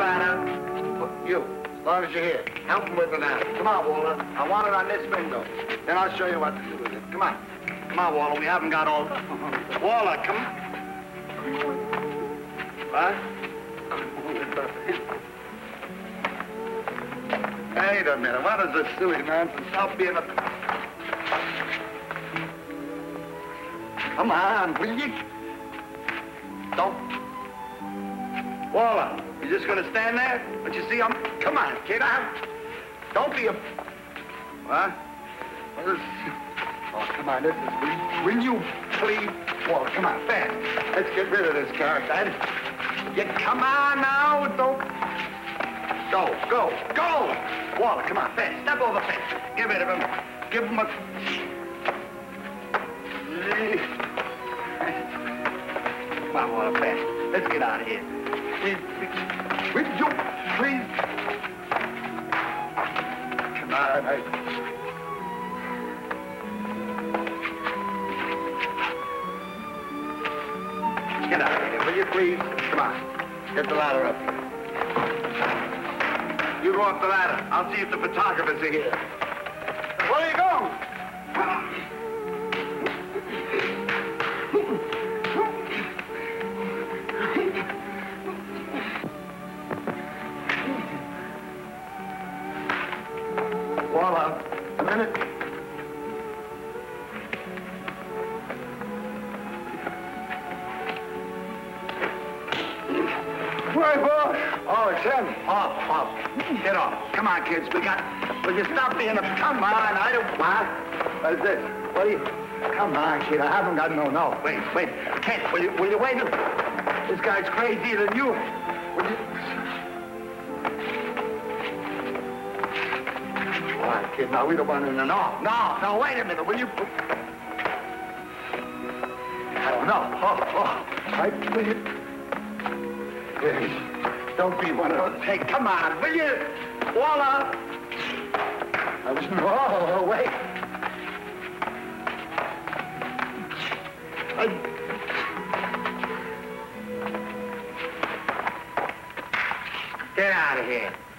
ladder. You, as long as you're here, help him with the ladder. Come on, Walter. I want it on this window. Then I'll show you what to do with it. Come on. Come on, Walter. We haven't got all... Walter, come on. What? Wait a minute. What is this silly nonsense? Stop being a... Come on, will you? Don't. Walter, you just gonna stand there? But you see, come on, kid. Don't be a... What? What is... Oh, come on, this is... Will you please? Walter, come on, fast. Let's get rid of this character. Come on now, don't... Go. Walter, come on, fast. Step over the fence. Get rid of him. Give him a... Come on, Walter, fast. Let's get out of here. Will you, please? Come on, Get out of here, will you, please? Come on. Get the ladder up here. You go up the ladder. I'll see if the photographers are here. Where are you going? Walter, a minute. Where, boss? Oh, it's him. Off. Get off. Come on, kids. Will you stop being a... Come on, I don't... What? What is this? What are you... Come on, kid. I haven't got no. Wait. Kid, will you wait? This guy's crazier than you. Will you... All right, kid. Now, we don't want to... No, wait a minute. Will you... Oh, no. Will you... Yes. Don't be one of those. Hey, come on, will you? Walter! Oh, wait. Get out of here.